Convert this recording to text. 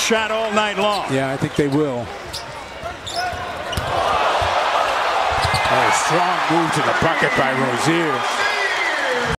shot all night long. Yeah, I think they will. Oh, strong move to the bucket by Rozier.